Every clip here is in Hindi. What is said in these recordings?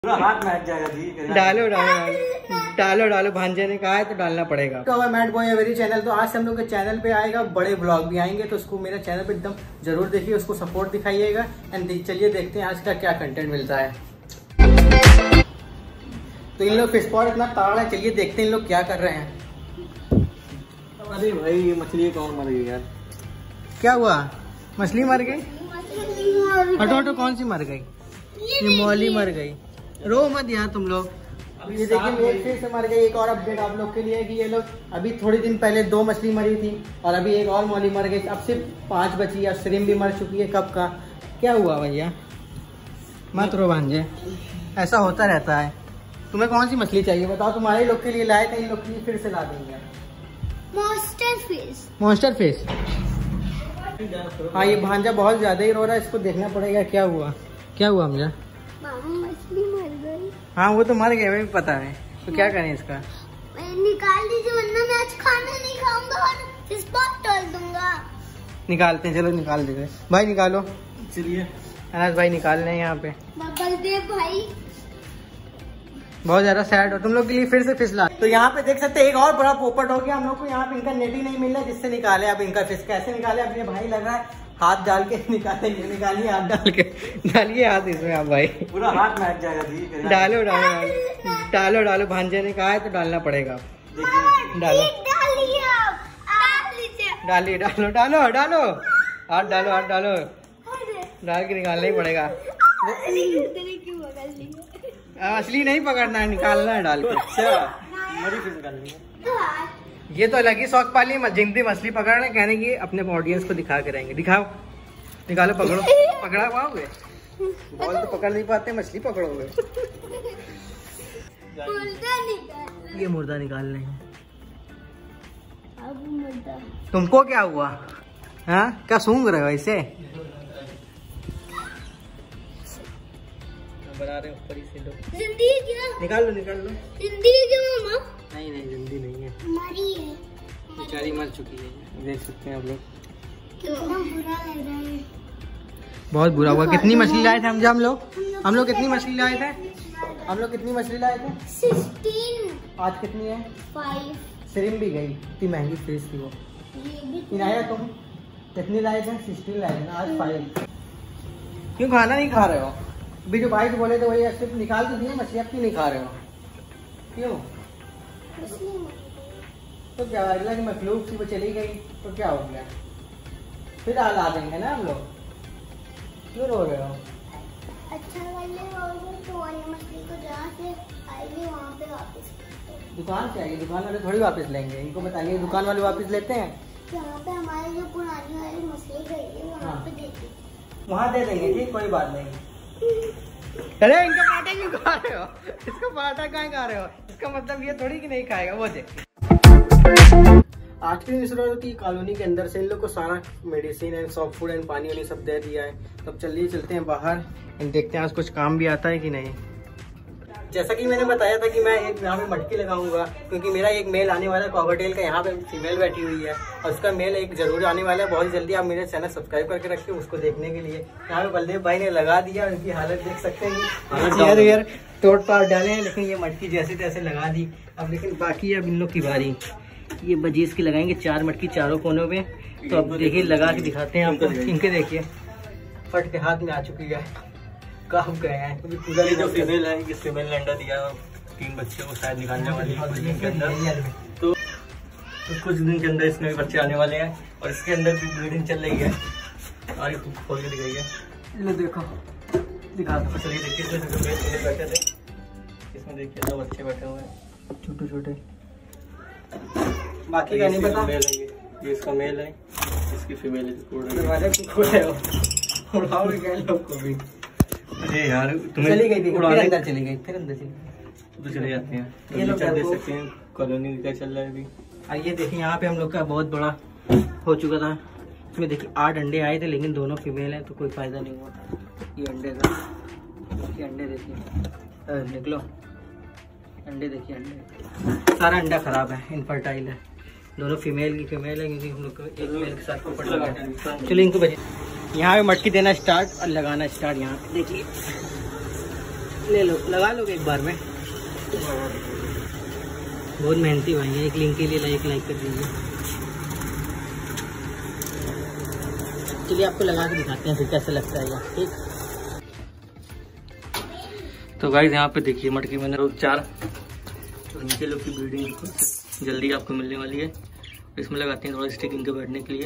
पूरा हाथ महक जाएगा जी। डालो डालो डालो डालो, भांजे ने कहा है तो डालना पड़ेगा। तो मैट बॉय मेरी चैनल, तो आज हम लोग के चैनल पे आएगा, बड़े ब्लॉग भी आएंगे, तो उसको मेरे चैनल पे एकदम जरूर देखिए, उसको सपोर्ट दिखाइएगा। एंड चलिए देखते हैं आज का क्या कंटेंट मिलता है। तो इन लोग फिश पॉट इतना ताड़ है, चलिए देखते हैं इन लोग क्या कर रहे हैं। अरे भाई मछली कौन मर गई यार? क्या हुआ? मछली मर गई? हटो हटो, कौन सी मर गई? ये मौली मर गई। रो मत यार तुम लोग। ये देखिए एक फिर से मर गई। एक और अपडेट आप लोग के लिए कि ये लोग अभी थोड़ी दिन पहले 2 मछली मरी थी और अभी एक और मौली मर गई। अब सिर्फ 5 बची है। श्रिम्प भी मर चुकी है। कब का क्या हुआ भैया? मत रो भांजे, ऐसा होता रहता है। तुम्हें कौन सी मछली चाहिए बताओ? तुम्हारे लोग के लिए लाए थे, इन लोग के लिए फिर से ला देंगे। Monster fish. Monster fish. हाँ ये भांजा बहुत ज्यादा ही रो रहा है, इसको देखना पड़ेगा क्या हुआ। क्या हुआ हमजा? मछली मर गई। हाँ वो तो मर गया, हमें भी पता है। तो क्या करें इसका? निकाल दीजिए वरना मैं आज खाना नहीं खाऊंगा और फिश पॉट डाल दूंगा। निकालते हैं, चलो निकाल देते भाई, निकालो। चलिए अनाज भाई निकाल रहे हैं यहाँ पे। बलदेव भाई बहुत ज्यादा सैड हो, तुम लोग के लिए फिर से फिश ला। तो यहाँ पे देख सकते हैं एक और बड़ा पोपट हो गया हम लोग को। यहाँ पे इनका नेट ही नहीं मिल रहा जिससे निकाले। अब इनका फिश कैसे निकाले? अब ये भाई लग रहा है हाथ डाल के निकालेंगे। निकालिए हाथ डाल के, डालिए हाथ इसमें आप भाई। पूरा हाथ महक जाएगा जी। डालो डालो डालो डालो, भांजे ने कहा है तो डालना पड़ेगा। डालो डालिए, डालो डालो डालो, हाथ डालो, हाथ डालो, डाल के निकालना ही पड़ेगा। असली नहीं पकड़ना है, निकालना है डाल के। मरी फिश निकालनी है। ये तो अलग ही शौक पाली जिंदी मछली पकड़ने, कहने की अपने ऑडियंस को दिखा के रहेंगे। दिखाओ, निकालो, पकड़ो। पकड़ा पाओगे? बॉल तो पकड़ नहीं पाते, मछली पकड़ोगे। ये मुर्दा निकाल रहे हैं। तुमको क्या हुआ? हाँ क्या सूंघ रहे हो ऐसे? बना रहे ऊपर ही से लो। निकाल लो, निकाल लो। नहीं नहीं जिंदी नहीं है, मरी है। बेचारी मर चुकी है। देख सकते हैं आप लोग। कितना बुरा लग रहा है। बहुत बुरा हुआ। कितनी मछली लाए थे हम लोग? हम लोग कितनी मछली लाए थे? हम लोग कितनी मछली लाए थे? 16। आज कितनी है? 5। श्रिम्प भी गई, इतनी महंगी फिश थी वो। इनाया तुम कितनी लाए थे? 16 लाए थे ना, आज 5। क्यों खाना नहीं खा रहे हो? अभी जो भाई बोले थे वही सिर्फ निकाल तो दिए मछली, अब क्यों नहीं खा रहे हो? क्यों? तो क्या अगला की मखलूक थी वो चली गई तो क्या हो गया? फिर ला देंगे ना हम लोग। क्यों रो रहे हो? अच्छा तो वाली मछली को जहाँ से आएगी वहाँ पे वापस दुकान से आएगी, दुकान वाले थोड़ी वापस लेंगे। इनको बताइए दुकान वाले वापस लेते हैं। यहाँ पे हमारी जो पुरानी वाली मछली गई है वहाँ पे दे देंगे। वहाँ दे देंगे, ठीक, कोई बात नहीं। अरे इनका पाटा क्यों खा रहे हो? इसका पाटा कहाँ खा रहे हो? इसका मतलब ये थोड़ी कि नहीं खाएगा वो। देख आज की की कॉलोनी के अंदर से इन लोग को सारा medicine and soft food and पानी वानी सब दे दिया है। तब चलिए चलते हैं बाहर, देखते हैं आज कुछ काम भी आता है कि नहीं। जैसा कि मैंने बताया था कि मैं एक यहाँ पे मटकी लगाऊंगा, क्योंकि मेरा एक मेल आने वाला है कॉकटेल का। यहाँ पे फीमेल बैठी हुई है और उसका मेल एक जरूर आने वाला है बहुत जल्दी। आप मेरे चैनल सब्सक्राइब करके रखिए उसको देखने के लिए। यहाँ पे बलदेव भाई ने लगा दिया, उनकी हालत देख सकते हैं यार, तोड़ पाड़ डाले हैं, लेकिन ये मटकी जैसे तैसे लगा दी। अब लेकिन बाकी अब इन लोग की बारी। ये बजीज की लगाएंगे 4 मटकी चारों कोनों में। तो अब देखिए लगा के दिखाते हैं आपको। इनके देखिए फट के हाथ में आ चुकी है, कब गए हैं। ये जो फीमेल है, ये फीमेल ने अंडा दिया, 3 बच्चे को शायद निकालने वाली है कुछ दिन के अंदर। तो कुछ दिन के अंदर इसमें भी बच्चे आने वाले हैं और इसके अंदर भी ब्रीडिंग चल रही है। और खोल के दिखाई है, लो देखो, दिखा दो। चलिए देखिए इसमें बैठे थे, इसमें देखिए 2 बच्चे बैठे हुए हैं छोटे छोटे। बाकी का नहीं पता। ये इसका मेल है, इसकी फीमेल है। अरे यार तुम्हें चली गई थी, फिर अंदर चली गई, फिर अंदर चली गई। तो चले जाते हैं। ये लोग देख सकते हैं कॉलोनी क्या चल रहा है अभी। और ये देखिए यहाँ पे हम लोग का बहुत बड़ा हो चुका था। इसमें देखिए 8 अंडे आए थे, लेकिन दोनों फीमेल हैं तो कोई फायदा नहीं हुआ। ये अंडे का, ये अंडे देखिए, निकलो अंडे देखिए। अंडे सारा अंडा खराब है, इनफर्टाइल है। दोनों फीमेल की फीमेल है, क्योंकि हम लोग को एक मेल के साथ पोपट लगा है। चलिए इनको बचे यहाँ पे मटकी देना स्टार्ट और लगाना स्टार्ट। यहाँ देखिए ले लो, लगा लोगे एक बार में। बहुत मेहनती भाई है, एक लिंक के लिए लाइक कर दीजिए। चलिए आपको लगा के दिखाते हैं फिर कैसे लगता है ये, ठीक। तो गाइस यहाँ पे देखिए मटकी मैंने रोज 4 और नीचे लोग की ब्रीडिंग जल्दी आपको मिलने वाली है। इसमें लगाते हैं थोड़ा स्टिक इनके बैठने के लिए।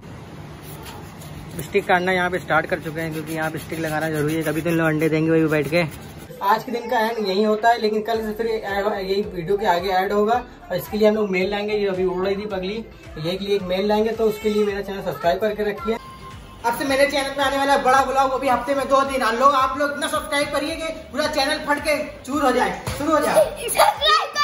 स्टिक काटना यहाँ पे स्टार्ट कर चुके हैं, क्योंकि यहाँ पे स्टिक लगाना जरूरी है, कभी तो इन लोग अंडे देंगे वही बैठ के। आज के दिन का एंड यही होता है, लेकिन कल से फिर यही वीडियो के आगे ऐड होगा। और इसके लिए हम लोग मेल लाएंगे, ये अभी उड़ रही थी पगली, यही के लिए एक मेल लाएंगे। तो उसके लिए मेरा चैनल सब्सक्राइब करके रखिए। अब से मेरे चैनल में आने वाला बड़ा ब्लॉग अभी हफ्ते में 2 दिन। आप लोग इतना सब्सक्राइब करिए कि पूरा चैनल फट के चूर हो जाए, शुरू हो जाए।